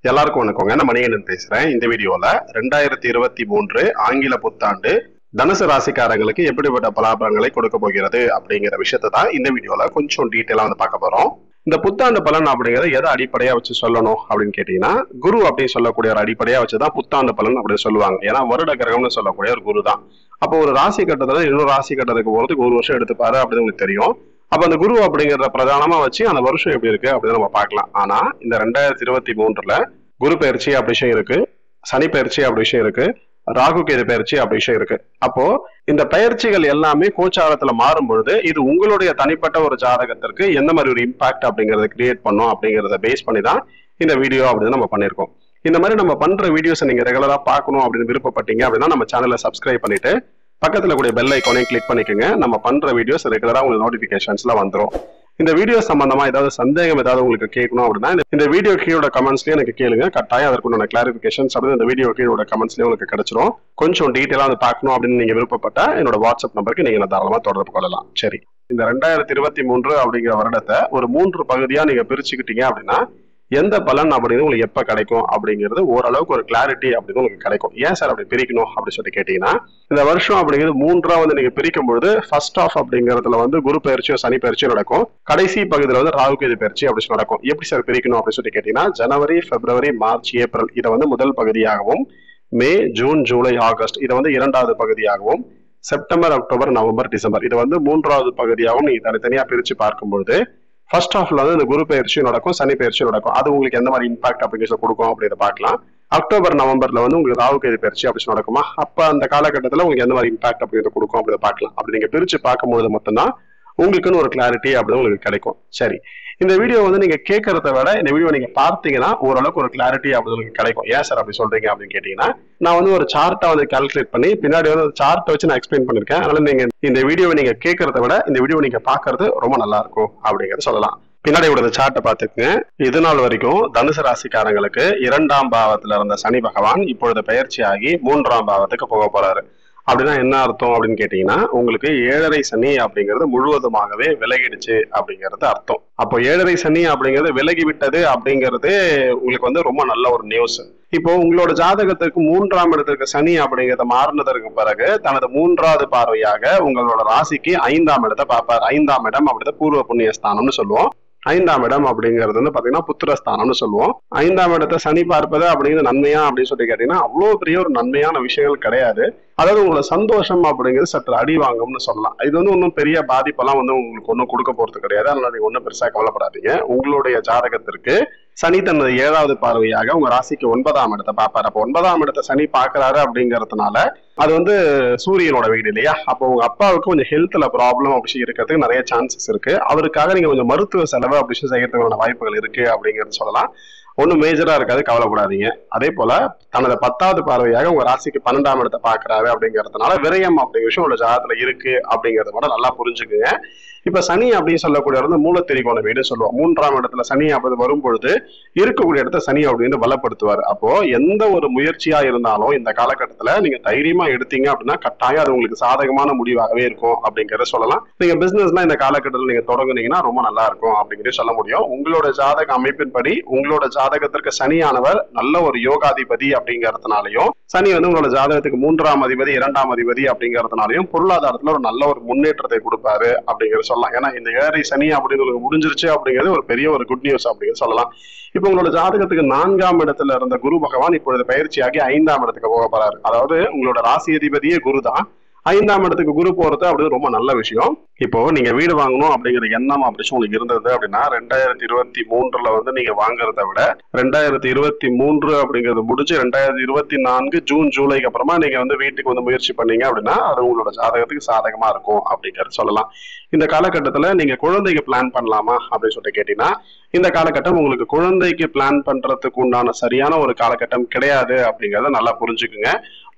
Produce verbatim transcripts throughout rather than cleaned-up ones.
எல்லாருக்கும் வணக்கங்க. நான் மணிகண்டன் பேசுறேன். இந்த வீடியோல ரெண்டாயிரத்தி இருபத்தி மூன்று ஆங்கில புத்தாண்டு தனுசு ராசிக்காரங்களுக்கு எப்படிப்பட்ட பலாபலங்களை கொடுக்க போகிறது அப்படிங்கிற விஷயத்தை தான் இந்த வீடியோல கொஞ்சம் டீட்டெயிலா வந்து பார்க்க போறோம். இந்த புத்தாண்டு பலன் அப்படிங்கறத எதை அடிப்படையா வச்சு சொல்லணும் அப்படின்னு கேட்டீங்கன்னா, குரு அப்படின்னு சொல்லக்கூடிய ஒரு அடிப்படையா வச்சுதான் புத்தாண்டு பலன் அப்படின்னு சொல்லுவாங்க. ஏன்னா வருட கிரகம்னு சொல்லக்கூடிய ஒரு குரு தான். அப்போ ஒரு ராசி கட்டத்துல இன்னொரு ராசி கட்டத்துக்கு போறதுக்கு ஒரு வருஷம் எடுத்துப்பாரு அப்படின்னு உங்களுக்கு தெரியும். அப்ப அந்த குரு அப்படிங்கிறத பிரதானமா வச்சு அந்த வருஷம் எப்படி இருக்கு அப்படின்னு நம்ம பார்க்கலாம். ஆனா இந்த ரெண்டாயிரத்தி இருபத்தி மூன்றுல குரு பயிற்சி அப்படி விஷயம் இருக்கு, சனி பயிற்சி அப்படி விஷயம் இருக்கு, ராகு கேது பயிற்சி அப்படி விஷயம் இருக்கு. அப்போ இந்த பயிற்சிகள் எல்லாமே கோச்சாரத்துல மாறும் பொழுது இது உங்களுடைய தனிப்பட்ட ஒரு ஜாதகத்திற்கு எந்த மாதிரி ஒரு இம்பாக்ட் அப்படிங்கறத கிரியேட் பண்ணும் அப்படிங்கறத பேஸ் பண்ணி தான் இந்த வீடியோ அப்படின்னு நம்ம பண்ணிருக்கோம். இந்த மாதிரி நம்ம பண்ற வீடியோஸை நீங்க ரெகுலரா பார்க்கணும் அப்படின்னு விருப்பப்பட்டீங்க அப்படின்னா நம்ம சேனலை சப்ஸ்கிரைப் பண்ணிட்டு பக்கத்துல கூடிய பெல் ஐக்கானையும் கிளிக் பண்ணிக்கோங்க. நம்ம பண்ற வீடியோஸ் ரெகுலரா உங்களுக்கு நோட்டிபிகேஷன்ஸ்ல வந்துடும். இந்த வீடியோ சம்பந்தமா ஏதாவது சந்தேகம் ஏதாவது உங்களுக்கு கேட்கணும் அப்படின்னா இந்த வீடியோ கீழோட கமெண்ட்ஸ்லயே எனக்கு கேளுங்க. கட்டாயம் அதற்குண்டான கிளாரிபிகேஷன்ஸ் அப்படின்னு இந்த வீடியோ கீழோட கமெண்ட்ஸ்லயே உங்களுக்கு கிடைச்சிரும். கொஞ்சம் டீட்டெயிலா வந்து பார்க்கணும் அப்படின்னு நீங்க விருப்பப்பட்டா என்னோட வாட்ஸ்அப் நம்பருக்கு நீங்க தாராளமா தொடர்பு கொள்ளலாம். சரி, இந்த ரெண்டாயிரத்தி இருபத்தி மூன்று அப்படிங்கிற வருடத்தை ஒரு மூன்று பகுதியா நீங்க பிரிச்சுக்கிட்டீங்க அப்படின்னா எந்த பலன் அப்படின்னு உங்களுக்கு எப்ப கிடைக்கும் அப்படிங்கிறது ஓரளவுக்கு ஒரு கிளாரிட்டி அப்படின்னு உங்களுக்கு கிடைக்கும். ஏன் சார் அப்படி பிரிக்கணும் அப்படின்னு சொல்லி கேட்டீங்கன்னா, இந்த வருஷம் அப்படிங்கிறது மூன்றா வந்து நீங்க பிரிக்கும் பொழுது ஃபர்ஸ்ட் ஆஃப் அப்படிங்கிறதுல வந்து குரு பயிற்சியோ சனி பயிற்சியோ நடக்கும். கடைசி பகுதியில் வந்து ராகு கேது பயிற்சி அப்படி சொல்லி நடக்கும். எப்படி சார் பிரிக்கணும் அப்படின்னு சொல்லி கேட்டீங்கன்னா, ஜனவரி, பிப்ரவரி, மார்ச், ஏப்ரல் இதை வந்து முதல் பகுதியாகவும், மே, ஜூன், ஜூலை, ஆகஸ்ட் இதை வந்து இரண்டாவது பகுதியாகவும், செப்டம்பர், அக்டோபர், நவம்பர், டிசம்பர் இதை வந்து மூன்றாவது பகுதியாகவும் நீங்க தனித்தனியா பிரிச்சு பார்க்கும்பொழுது ஃபர்ஸ்ட் ஹாஃப்ல வந்து இந்த குரு பயிற்சியும் நடக்கும், சனி பயிற்சியும் நடக்கும். அது உங்களுக்கு எந்த மாதிரி இம்பாக்ட் அப்படிங்கிறத கொடுக்கும் அப்படின்றத பார்க்கலாம். அக்டோபர், நவம்பர்ல வந்து உங்களுக்கு ராகு கேது பயிற்சி அப்படி நடக்குமா, அப்ப அந்த காலகட்டத்தில் உங்களுக்கு எந்த மாதிரி இம்பாக்ட் அப்படிங்கிறத கொடுக்கும் அப்படின்றத பார்க்கலாம். அப்படி நீங்க பிரிச்சு பார்க்கும்போது மட்டும்தான் உங்களுக்குன்னு ஒரு கிளாரிட்டி அப்படின்னு உங்களுக்கு கிடைக்கும். சரி, இந்த வீடியோ வந்து நீங்க கேட்கறத விட இந்த வீடியோ நீங்க பார்த்தீங்கன்னா ஓரளவுக்கு ஒரு கிளாரிட்டி அப்படி உங்களுக்கு கிடைக்கும். ஏன் சார் அப்படி சொல்றீங்க அப்படின்னு கேட்டீங்கன்னா, நான் வந்து ஒரு சார்ட்டை வந்து கால்குலேட் பண்ணி பின்னாடி வந்து சார்ட்டை வச்சு நான் எக்ஸ்பிளைன் பண்ணிருக்கேன். அதனால நீங்க இந்த வீடியோவை நீங்க கேட்கறத விட இந்த வீடியோ நீங்க பாக்குறது ரொம்ப நல்லா இருக்கும் அப்படிங்கறத சொல்லலாம். பின்னாடி உள்ள சார்ட்டை பார்த்துக்குங்க. இது நாள் வரைக்கும் தனுசு ராசிக்காரங்களுக்கு இரண்டாம் பாவத்துல இருந்த சனி பகவான் இப்பொழுது பயிற்சி ஆகி மூன்றாம் பாவத்துக்கு போக போறாரு. அப்படின்னா என்ன அர்த்தம் அப்படின்னு கேட்டீங்கன்னா, உங்களுக்கு ஏழரை சனி அப்படிங்கிறது முழுவதுமாகவே விலகிடுச்சு அப்படிங்கிறது அர்த்தம். அப்போ ஏழரை சனி அப்படிங்கிறது விலகி விட்டது அப்படிங்கிறது உங்களுக்கு வந்து ரொம்ப நல்ல ஒரு நியூஸ். இப்போ உங்களோட ஜாதகத்திற்கு மூன்றாம் இடத்திற்கு சனி அப்படிங்கிறத மாறினதற்கு பிறகு தனது மூன்றாவது பார்வையாக உங்களோட ராசிக்கு ஐந்தாம் இடத்தை பார்ப்பார். ஐந்தாம் இடம் அப்படிதான் பூர்வ புண்ணிய ஸ்தானம்னு சொல்லுவோம். ஐந்தாம் இடம் அப்படிங்கிறது வந்து பாத்தீங்கன்னா புத்திரஸ்தானம்னு சொல்லுவோம். ஐந்தாம் இடத்தை சனி பார்ப்பது அப்படிங்கிறது நன்மையா அப்படின்னு சொல்லி கேட்டீங்கன்னா அவ்வளவு பெரிய ஒரு நன்மையான விஷயங்கள் கிடையாது. அதாவது உங்களோட சந்தோஷம் அப்படிங்கிறது சற்று அடி வாங்கும்னு சொல்லலாம். இது வந்து ஒன்றும் பெரிய பாதிப்பெல்லாம் வந்து உங்களுக்கு ஒன்றும் கொடுக்க போறது கிடையாது. அதனால நீங்க ஒன்றும் பெருசா கவலைப்படாதீங்க. உங்களுடைய ஜாதகத்திற்கு சனி தனது ஏழாவது பார்வையாக உங்க ராசிக்கு ஒன்பதாம் இடத்தை பார்ப்பாரு. அப்போ ஒன்பதாம் இடத்தை சனி பார்க்கிறாரு அப்படிங்கறதுனால அது வந்து சூரியனோட வீடு இல்லையா. அப்போ உங்க அப்பாவுக்கு கொஞ்சம் ஹெல்த்ல ப்ராப்ளம் அப்படி இருக்கிறதுக்கு நிறைய சான்சஸ் இருக்கு. அவருக்காக நீங்க கொஞ்சம் மருத்துவ செலவு அப்படி செய்யறதுக்கான வாய்ப்புகள் இருக்கு அப்படிங்கிறது சொல்லலாம். ஒன்னும் மேஜரா இருக்காது, கவலைப்படாதீங்க. அதே போல தனது பத்தாவது பார்வையாக உங்க ராசிக்கு பன்னெண்டாம் இடத்தை பாக்குறாரு அப்படிங்கறதுனால விரயம் அப்படிங்கிற விஷயம் உள்ள ஜாதகத்துல இருக்கு அப்படிங்கறத மட்டும் நல்லா புரிஞ்சுக்குங்க. இப்ப சனி அப்படின்னு சொல்லக்கூடிய வந்து மூலத்திரிகோண வீடு சொல்லுவோம். மூன்றாம் இடத்துல சனி அப்படி வரும் பொழுது இருக்கக்கூடிய இடத்த சனி அப்படின்னு பலப்படுத்துவார். அப்போ எந்த ஒரு முயற்சியா இருந்தாலும் இந்த காலகட்டத்துல நீங்க தைரியமா எடுத்தீங்க அப்படின்னா கட்டாயம் அது உங்களுக்கு சாதகமான முடிவாகவே இருக்கும் அப்படிங்கறத சொல்லலாம். நீங்க பிசினஸ்லாம் இந்த காலகட்டத்தில் நீங்க தொடங்குனீங்கன்னா ரொம்ப நல்லா இருக்கும் அப்படிங்கிறத சொல்ல முடியும். உங்களோட ஜாதக அமைப்பின்படி உங்களோட ஜாதகத்திற்கு சனியானவர் நல்ல ஒரு யோகாதிபதி அப்படிங்கறதுனாலையும், சனி வந்து உங்களோட ஜாதகத்துக்கு மூன்றாம் அதிபதி இரண்டாம் அதிபதி அப்படிங்கறதுனாலையும் பொருளாதாரத்துல ஒரு நல்ல ஒரு முன்னேற்றத்தை கொடுப்பாரு அப்படிங்கிறது சொல்லலாம். ஏன்னா இந்த ஏழரை சனி அப்படின்னு முடிஞ்சிருச்சு அப்படிங்கிறது ஒரு பெரிய ஒரு குட் நியூஸ் அப்படின்னு சொல்லலாம். இப்ப உங்களோட ஜாதகத்துக்கு நான்காம் இடத்துல இருந்த குரு பகவான் இப்பொழுது பயிற்சியாகி ஐந்தாம் இடத்துக்கு போக போறாரு. அதாவது உங்களோட ராசி அதிபதியே குரு தான். ஐந்தாம் இடத்துக்கு குரு போறது அப்படின்னு ரொம்ப நல்ல விஷயம். இப்போ நீங்க வீடு வாங்கணும் அப்படிங்கிற எண்ணம் அப்படி உங்களுக்கு இருந்தது அப்படின்னா ரெண்டாயிரத்தி இருபத்தி மூன்றுல வந்து நீங்க வாங்குறத விட ரெண்டாயிரத்தி இருபத்தி மூன்று அப்படிங்கிறது முடிஞ்சு ரெண்டாயிரத்தி இருபத்தி நான்கு ஜூன் ஜூலைக்கு அப்புறமா நீங்க வந்து வீட்டுக்கு வந்து முயற்சி பண்ணீங்க அப்படின்னா அது உங்களோட ஜாதகத்துக்கு சாதகமா இருக்கும் அப்படிங்கிறது சொல்லலாம். இந்த காலகட்டத்துல நீங்க குழந்தைக்கு பிளான் பண்ணலாமா அப்படின்னு சொல்லிட்டு கேட்டீங்கன்னா, இந்த காலகட்டம் உங்களுக்கு குழந்தைக்கு பிளான் பண்றதுக்கு உண்டான சரியான ஒரு காலகட்டம் கிடையாது அப்படிங்கறத நல்லா புரிஞ்சுக்குங்க.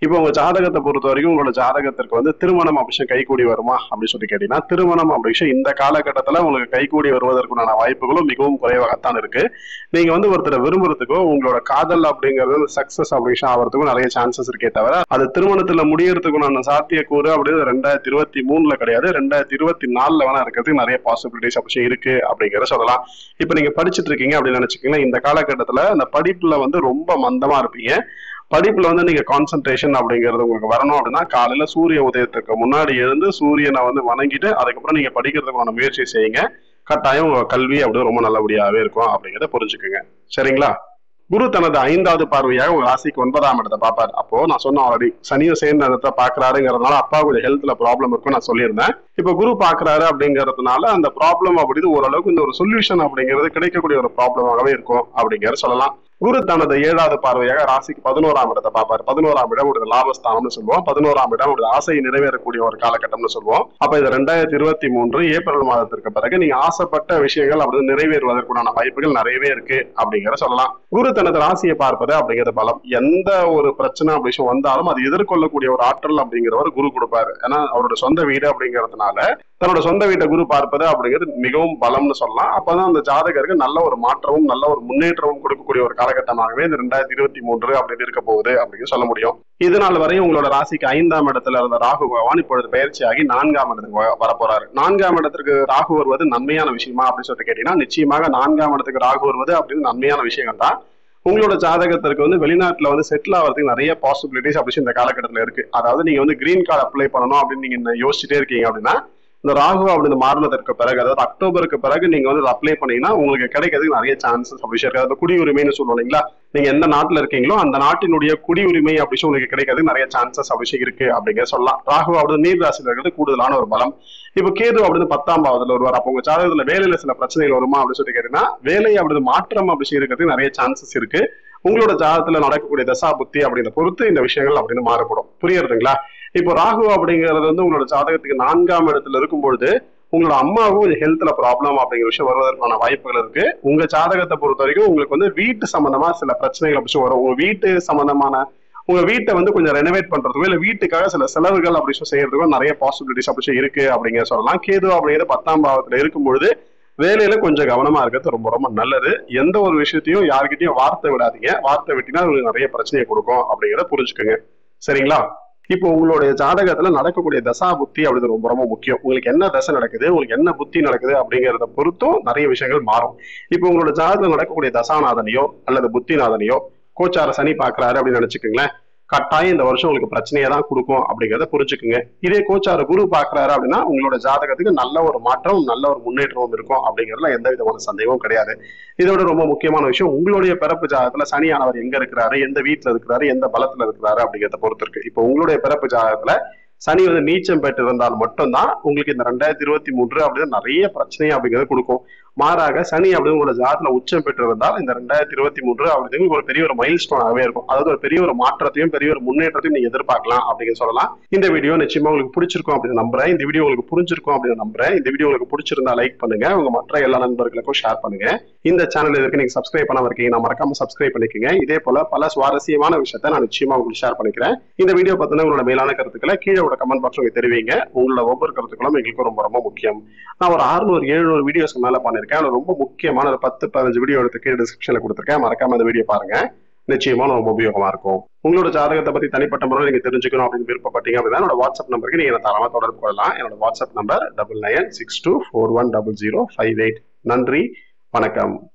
இப்போ உங்க ஜாதகத்தை பொறுத்த வரைக்கும் உங்களோட ஜாதகத்திற்கு வந்து திருமணம் அப்படி கைகூடி வருமா அப்படின்னு சொல்லி கேட்டீங்கன்னா, திருமணம் அப்படி விஷயம் இந்த காலகட்டத்துல உங்களுக்கு கைகூடி வருவதற்குண்டான வாய்ப்புகளும் மிகவும் குறைவாகத்தான் இருக்கு. நீங்க வந்து ஒருத்தரை விரும்புறதுக்கோ உங்களோட காதல் அப்படிங்கிறது சக்சஸ் அப்படி விஷயம் ஆகிறதுக்கும் நிறைய சான்சஸ் இருக்கே தவிர அது திருமணத்துல முடியறதுக்குண்டான சாத்தியக்கூறு அப்படிங்கிறது ரெண்டாயிரத்தி இருபத்தி மூணுல கிடையாது, ரெண்டாயிரத்தி இருபத்தி நாலுல வேணா இருக்கிறதுக்கு நிறைய பாசிபிலிட்டிஸ் அப்படி இருக்கு அப்படிங்கிறத சொல்லலாம். இப்ப நீங்க படிச்சுட்டு இருக்கீங்க அப்படின்னு நினைச்சுக்கீங்களா, இந்த காலகட்டத்துல அந்த படிப்புல வந்து ரொம்ப மந்தமா இருப்பீங்க. படிப்புல வந்து நீங்க கான்சென்ட்ரேஷன் அப்படிங்கிறது உங்களுக்கு வரணும் அப்படின்னா காலையில சூரிய உதயத்துக்கு முன்னாடி எழுந்து சூரியனை வந்து வணங்கிட்டு அதுக்கப்புறம் நீங்க படிக்கிறதுக்கான முயற்சி செய்யுங்க. கட்டாயம் உங்க கல்வி அப்படி ரொம்ப நல்லபடியாவே இருக்கும் அப்படிங்கிறத புரிஞ்சுக்குங்க. சரிங்களா? குரு தனது ஐந்தாவது பார்வையாக உங்க ராசிக்கு ஒன்பதாம் இடத்தை பார்ப்பாரு. அப்போ நான் சொன்ன ஆல்ரெடி சனியும் சேர்ந்த இடத்தை பாக்குறாருங்கிறதுனால அப்பா கொஞ்சம் ஹெல்த்ல ப்ராப்ளம் இருக்கும் நான் சொல்லியிருந்தேன். இப்ப குரு பாக்குறாரு அப்படிங்கிறதுனால அந்த ப்ராப்ளம் அப்படிது ஓரளவுக்கு இந்த ஒரு சொல்யூஷன் அப்படிங்கிறது கிடைக்கக்கூடிய ஒரு ப்ராப்ளமாகவே இருக்கும் அப்படிங்கிறத சொல்லலாம். குரு தனது ஏழாவது பார்வையாக ராசிக்கு பதினோராம் இடத்தை பார்ப்பாரு. பதினோராம் இடம் ஒரு லாபஸ்தானம்னு சொல்லுவோம். பதினோராம் இடம் ஒரு ஆசையை நிறைவேறக்கூடிய ஒரு காலகட்டம்னு சொல்லுவோம். அப்ப இது ரெண்டாயிரத்தி இருபத்தி மூன்று ஏப்ரல் மாதத்திற்கு பிறகு நீங்க ஆசைப்பட்ட விஷயங்கள் அப்படி நிறைவேறுவதற்குண்டான வாய்ப்புகள் நிறையவே இருக்கு அப்படிங்கிற சொல்லலாம். குரு தனது ராசியை பார்ப்பது அப்படிங்கிறது பலம். எந்த ஒரு பிரச்சனை அப்படி விஷயம் வந்தாலும் அது எதிர்கொள்ளக்கூடிய ஒரு ஆற்றல் அப்படிங்கிறவர் குரு கொடுப்பாரு. ஏன்னா அவரோட சொந்த வீடு அப்படிங்கிறதுனால தன்னோட சொந்த வீட்டை குரு பார்ப்பது அப்படிங்கிறது மிகவும் பலம்னு சொல்லலாம். அப்பதான் அந்த ஜாதகருக்கு நல்ல ஒரு மாற்றமும் நல்ல ஒரு முன்னேற்றமும் கொடுக்கக்கூடிய ஒரு காலகட்டமாகவே இந்த ரெண்டாயிரத்தி இருபத்தி மூன்று அப்படின்னு இருக்க போகுது அப்படின்னு சொல்ல முடியும். இது நாள் வரையும் உங்களோட ராசிக்கு ஐந்தாம் இடத்துல இருந்த ராகு பகவான் இப்பொழுது பயிற்சியாகி நான்காம் இடத்துக்கு வரப்போறாரு. நான்காம் இடத்துக்கு ராகு வருவது நன்மையான விஷயமா அப்படின்னு சொல்லிட்டு கேட்டீங்கன்னா, நிச்சயமாக நான்காம் இடத்துக்கு ராகு வருவது அப்படின்னு நன்மையான விஷயங்கள் தான். உங்களோட ஜாதகத்திற்கு வந்து வெளிநாட்டுல வந்து செட்டில் ஆகிறதுக்கு நிறைய பாசிபிலிட்டிஸ் அப்படி இந்த காலகட்டத்துல இருக்கு. அதாவது நீங்க வந்து கிரீன் கார்டு அப்ளை பண்ணணும் அப்படின்னு நீங்க யோசிச்சுட்டே இருக்கீங்க அப்படின்னா, இந்த ராகு அப்படி மாறினதற்கு பிறகு அதாவது அக்டோபருக்கு பிறகு நீங்க வந்து அப்ளை பண்ணீங்கன்னா உங்களுக்கு கிடைக்கிறதுக்கு நிறைய சான்சஸ் அப்படி இருக்கு. அதாவது குடியுரிமைன்னு சொல்லுவோம் இல்லைங்களா, நீங்க எந்த நாட்டுல இருக்கீங்களோ அந்த நாட்டினுடைய குடியுரிமை அப்படி உங்களுக்கு கிடைக்கிறதுக்கு நிறைய சான்சஸ் அப்படி இருக்கு அப்படிங்கிற சொல்லலாம். ராகு அப்படி நீர் ராசியில் இருக்கிறது கூடுதலான ஒரு பலம். இப்ப கேது அப்படின்னு பத்தாம் பாவத்துல வருவார். அப்போ உங்க ஜாதகத்துல வேலையில சில பிரச்சனைகள் வருமா அப்படின்னு சொல்லி கேட்டீங்கன்னா, வேலை அப்படி மாற்றம் அப்படி இருக்கிறதுக்கு நிறைய சான்சஸ் இருக்கு. உங்களோட ஜாதகத்துல நடக்கக்கூடிய தசா புத்தி அப்படிங்கிற பொறுத்து இந்த விஷயங்கள் அப்படின்னு மாறுபடும். புரியுறதுங்களா? இப்போ ராகு அப்படிங்கிறது வந்து உங்களோட ஜாதகத்துக்கு நான்காம் இடத்துல இருக்கும்பொழுது உங்களோட அம்மாவும் ஹெல்த்ல ப்ராப்ளம் அப்படிங்கிற விஷயம் வருவதற்கான வாய்ப்புகள் இருக்கு. உங்க ஜாதகத்தை பொறுத்த வரைக்கும் உங்களுக்கு வந்து வீட்டு சம்பந்தமா சில பிரச்சனைகள் அப்படி வரும். உங்க வீட்டு சம்பந்தமான உங்க வீட்டை வந்து கொஞ்சம் ரெனோவேட் பண்றதுக்கோ இல்ல வீட்டுக்காக சில செலவுகள் அப்படி செய்யறதுக்கோ நிறைய பாசிபிலிட்டிஸ் அப்படி இருக்கு அப்படிங்கிற சொல்லலாம். கேது அப்படிங்கிற பத்தாம் பாவத்துல இருக்கும்பொழுது வேலையில கொஞ்சம் கவனமா இருக்கிறது ரொம்ப ரொம்ப நல்லது. எந்த ஒரு விஷயத்தையும் யாருக்கிட்டையும் வார்த்தை விடாதீங்க. வார்த்தை விட்டினா உங்களுக்கு நிறைய பிரச்சனையை கொடுக்கும் அப்படிங்கிறத புரிஞ்சுக்கோங்க. சரிங்களா? இப்போ உங்களுடைய ஜாதகத்துல நடக்கக்கூடிய தசா புத்தி அப்படிங்கிறது ரொம்ப ரொம்ப முக்கியம். உங்களுக்கு என்ன தசை நடக்குது, உங்களுக்கு என்ன புத்தி நடக்குது அப்படிங்கிறத பொறுத்தும் நிறைய விஷயங்கள் மாறும். இப்போ உங்களோட ஜாதகத்துல நடக்கக்கூடிய தசாநாதனையோ அல்லது புத்திநாதனையோ கோச்சார சனி பாக்குறாரு அப்படின்னு நினைச்சுக்கோங்களேன், கட்டாயம் இந்த வருஷம் உங்களுக்கு பிரச்சனையை தான் கொடுக்கும் அப்படிங்கிறத புரிஞ்சுக்குங்க. இதே கோச்சார குரு பாக்குறாரு அப்படின்னா உங்களோட ஜாதகத்துக்கு நல்ல ஒரு மாற்றம் நல்ல ஒரு முன்னேற்றமும் இருக்கும் அப்படிங்கிறதுல எந்த விதமான சந்தேகமும் கிடையாது. இதோட ரொம்ப முக்கியமான விஷயம் உங்களுடைய பிறப்பு ஜாதகத்துல சனியானவர் எங்க இருக்கிறாரு, எந்த வீட்டுல இருக்கிறாரு, எந்த பலத்துல இருக்கிறாரு அப்படிங்கிறத பொறுத்து இருக்கு. இப்போ உங்களுடைய பிறப்பு ஜாதகத்துல சனி வந்து நீச்சம் பெற்று இருந்தால் மட்டும்தான் உங்களுக்கு இந்த ரெண்டாயிரத்தி இருபத்தி மூன்று அப்படின்னு நிறைய பிரச்சனை அப்படிங்கிறது கொடுக்கும். மாறாக சனி அப்படின்னு உங்களோட ஜாதகத்துல உச்சம் பெற்று இருந்தால் இந்த ரெண்டாயிரத்தி இருபத்தி மூன்று அப்படிங்கிறது ஒரு பெரிய ஒரு மைல் ஸ்டோனாகவே இருக்கும். அதாவது ஒரு பெரிய ஒரு மாற்றத்தையும் பெரிய ஒரு முன்னேற்றத்தையும் நீங்க எதிர்பார்க்கலாம் அப்படின்னு சொல்லலாம். இந்த வீடியோ நிச்சயமா உங்களுக்கு பிடிச்சிருக்கும் அப்படின்னு நம்புறேன். இந்த வீடியோ உங்களுக்கு புரிஞ்சிருக்கும் அப்படின்னு நம்புறேன். இந்த வீடியோ உங்களுக்கு பிடிச்சிருந்தா லைக் பண்ணுங்க, உங்க மற்ற எல்லா நண்பர்களுக்கும் ஷேர் பண்ணுங்க. இந்த சேனல் இதற்கு நீங்க சப்ஸ்கிரைப் பண்ணாம இருக்கீங்க, மறக்காம சப்ஸ்கிரைப் பண்ணிக்கோங்க. இதே போல பல சுவாரஸ்யமான விஷயத்தை நான் நிச்சயமா உங்களுக்கு ஷேர் பண்ணிக்கிறேன். இந்த வீடியோ பார்த்தீங்கன்னா உங்களோட மேலான கருத்துக்களை கீழே கமெண்ட் பாக்ஸ் உங்களுக்கு தெரிவிங்க. உங்களோட ஒவ்வொரு கருத்துக்களும் எங்களுக்கு ரொம்ப ரொம்ப முக்கியம். நான் ஒரு அறுநூறு எழுநூறு வீடியோஸ்க்கு மேல பண்ணிருக்கேன். அது ரொம்ப முக்கியமான ஒரு பத்து பதினஞ்சு வீடியோ எடுத்து கீழே டிஸ்கிரிப்ஷன்ல கொடுத்துருக்கேன். மறக்காம அந்த வீடியோ பாருங்க, நிச்சயமா ரொம்ப உபயோகமா இருக்கும். உங்களோட ஜாதகத்தை பத்தி தனிப்பட்ட முறையில் நீங்க தெரிஞ்சுக்கணும் அப்படின்னு விருப்பப்பட்டீங்க அப்படின்னா என்னோட வாட்ஸ்அப் நம்பருக்கு நீங்க தரமா தொடர்பு கொள்ளலாம். என்னோட WhatsApp number double nine six two four one double zero five eight. நன்றி, வணக்கம்.